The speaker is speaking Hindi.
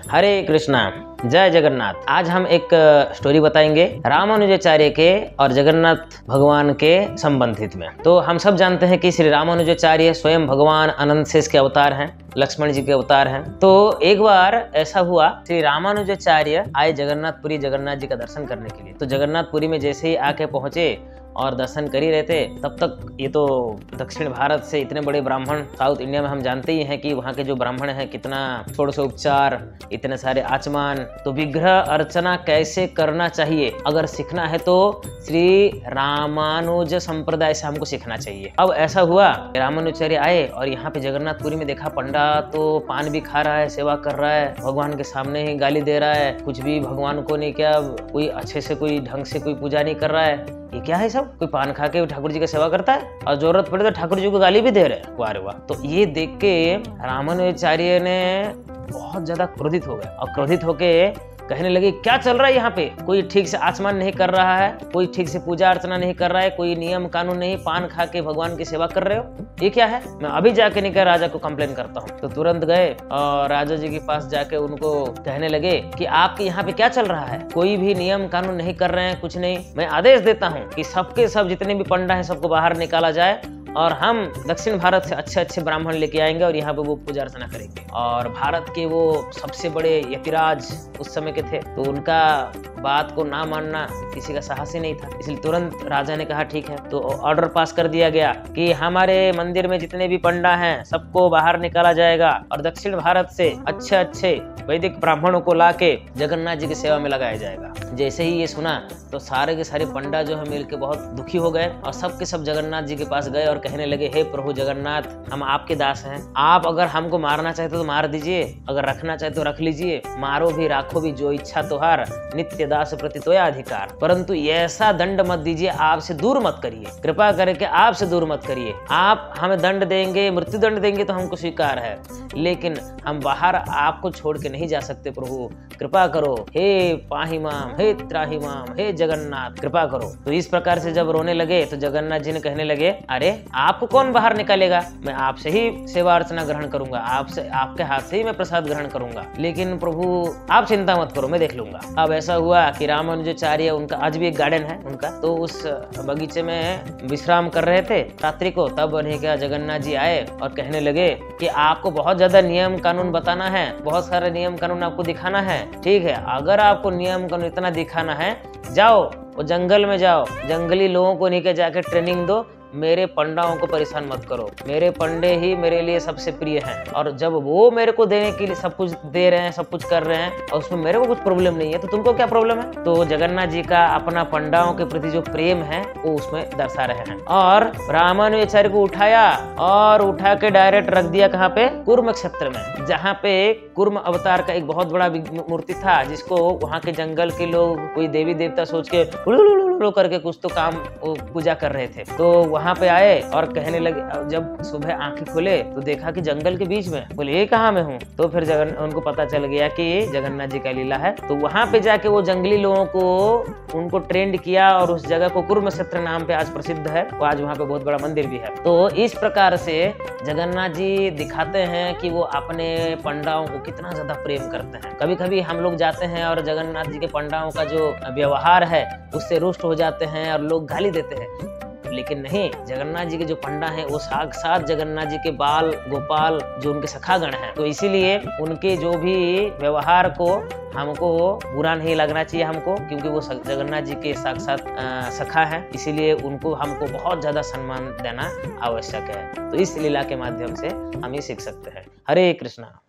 हरे कृष्णा, जय जगन्नाथ। आज हम एक स्टोरी बताएंगे रामानुजाचार्य के और जगन्नाथ भगवान के संबंधित में। तो हम सब जानते हैं कि श्री रामानुजाचार्य स्वयं भगवान अनंत शेष के अवतार हैं, लक्ष्मण जी के अवतार हैं। तो एक बार ऐसा हुआ, श्री रामानुजाचार्य आए जगन्नाथपुरी जगन्नाथ जी का दर्शन करने के लिए। तो जगन्नाथपुरी में जैसे ही आके पहुंचे और दर्शन कर ही रहे थे, तब तक ये तो दक्षिण भारत से इतने बड़े ब्राह्मण, साउथ इंडिया में हम जानते ही हैं कि वहाँ के जो ब्राह्मण हैं कितना षोडशोपचार, इतने सारे आचमान। तो विग्रह अर्चना कैसे करना चाहिए अगर सीखना है तो श्री रामानुज संप्रदाय से हमको सीखना चाहिए। अब ऐसा हुआ, रामानुजाचार्य आए और यहाँ पे जगन्नाथपुरी में देखा पंडा तो पान भी खा रहा है, सेवा कर रहा है, भगवान के सामने ही गाली दे रहा है, कुछ भी भगवान को नहीं, क्या कोई अच्छे से कोई ढंग से कोई पूजा नहीं कर रहा है। ये क्या है सब? कोई पान खा के ठाकुर जी की सेवा करता है और जरूरत पड़े तो ठाकुर जी को गाली भी दे रहे हैं। वाह रे वाह। तो ये देख के रामानुजाचार्य ने बहुत ज्यादा क्रोधित हो गए और क्रोधित होके कहने लगे, क्या चल रहा है यहाँ पे? कोई ठीक से आचमन नहीं कर रहा है, कोई ठीक से पूजा अर्चना नहीं कर रहा है, कोई नियम कानून नहीं, पान खा के भगवान की सेवा कर रहे हो, ये क्या है? मैं अभी जाके निकल राजा को कंप्लेन करता हूँ। तो तुरंत गए और राजा जी के पास जाके उनको कहने लगे कि आपके यहाँ पे क्या चल रहा है? कोई भी नियम कानून नहीं कर रहे हैं, कुछ नहीं। मैं आदेश देता हूँ कि सबके सब जितने भी पंडा हैं सबको बाहर निकाला जाए और हम दक्षिण भारत से अच्छे अच्छे ब्राह्मण लेके आएंगे और यहाँ पे वो पूजा अर्चना करेंगे। और भारत के वो सबसे बड़े यतिराज उस समय के थे, तो उनका बात को ना मानना किसी का साहस ही नहीं था। इसलिए तुरंत राजा ने कहा ठीक है। तो ऑर्डर पास कर दिया गया कि हमारे मंदिर में जितने भी पंडा हैं सबको बाहर निकाला जाएगा और दक्षिण भारत से अच्छे अच्छे वैदिक ब्राह्मणों को लाके जगन्नाथ जी की सेवा में लगाया जाएगा। जैसे ही ये सुना तो सारे के सारे पंडा जो है मिलके बहुत दुखी हो गए और सबके सब जगन्नाथ जी के पास गए और कहने लगे, हे प्रभु जगन्नाथ, हम आपके दास हैं, आप अगर हमको मारना चाहते तो मार दीजिए, अगर रखना चाहते तो रख लीजिए, मारो भी राखो भी जो इच्छा तोहार, नित्य दास प्रति तोया अधिकार, परंतु ऐसा दंड मत दीजिए, आपसे दूर मत करिए, कृपा करके आपसे दूर मत करिए। आप हमें दंड देंगे, मृत्यु दंड देंगे तो हमको स्वीकार है, लेकिन हम बाहर आपको छोड़ के नहीं जा सकते। प्रभु कृपा करो, हे पाही माम, हे त्राही माम, हे जगन्नाथ कृपा करो। तो इस प्रकार से जब रोने लगे तो जगन्नाथ जी ने कहने लगे, अरे आपको कौन बाहर निकालेगा? मैं आपसे ही सेवा अर्चना ग्रहण करूंगा, आपसे, आपके हाथ से ही मैं प्रसाद ग्रहण करूंगा, लेकिन प्रभु आप चिंता मत करो, मैं देख लूंगा। अब ऐसा हुआ कि रामानुजाचार्य, उनका आज भी एक गार्डन है उनका, तो उस बगीचे में विश्राम कर रहे थे रात्रि को। तब उन्हें क्या जगन्नाथ जी आए और कहने लगे कि आपको बहुत ज्यादा नियम कानून बताना है, बहुत सारे नियम कानून आपको दिखाना है। ठीक है, अगर आपको नियम कानून इतना दिखाना है, जाओ वो जंगल में जाओ, जंगली लोगों को नीचे जाके ट्रेनिंग दो, मेरे पंडाओं को परेशान मत करो, मेरे पंडे ही मेरे लिए सबसे प्रिय हैं। और जब वो मेरे को देने के लिए सब कुछ दे रहे हैं, सब कुछ कर रहे हैं और उसमें मेरे को कुछ प्रॉब्लम नहीं है, तो तुमको क्या प्रॉब्लम है? तो जगन्नाथ जी का अपना पंडाओं के प्रति जो प्रेम है वो उसमें दर्शा रहे हैं। और रामानुजाचार्य को उठाया और उठा के डायरेक्ट रख दिया कहाँ पे? कुर्म क्षेत्र में, जहाँ पे कुर्म अवतार का एक बहुत बड़ा मूर्ति था, जिसको वहाँ के जंगल के लोग कोई देवी देवता सोच के करके कुछ तो काम पूजा कर रहे थे। तो वहां पे आए और कहने लगे, जब सुबह आंखें खोले तो देखा कि जंगल के बीच में, बोले ये कहाँ में हूँ? तो फिर उनको पता चल गया कि जगन्नाथ जी का लीला है। तो वहां पे जाके वो जंगली लोगों को उनको ट्रेंड किया और उस जगह को कुर्म क्षेत्र नाम पे आज प्रसिद्ध है। वो आज वहाँ पे बहुत बड़ा मंदिर भी है। तो इस प्रकार से जगन्नाथ जी दिखाते हैं कि वो अपने पंडाओं को कितना ज्यादा प्रेम करते हैं। कभी कभी हम लोग जाते हैं और जगन्नाथ जी के पंडाओं का जो व्यवहार है उससे रुष्ट हो जाते हैं और लोग गाली देते हैं, लेकिन नहीं, जगन्नाथ जी के जो पंडा हैं वो साक्षात जगन्नाथ जी के बाल गोपाल, जो उनके सखागण हैं। तो इसीलिए उनके जो भी व्यवहार को हमको बुरा नहीं लगना चाहिए हमको, क्योंकि वो जगन्नाथ जी के साक्षात सखा हैं। इसीलिए उनको हमको बहुत ज्यादा सम्मान देना आवश्यक है। तो इस लीला के माध्यम से हम ये सीख सकते हैं। हरे कृष्णा।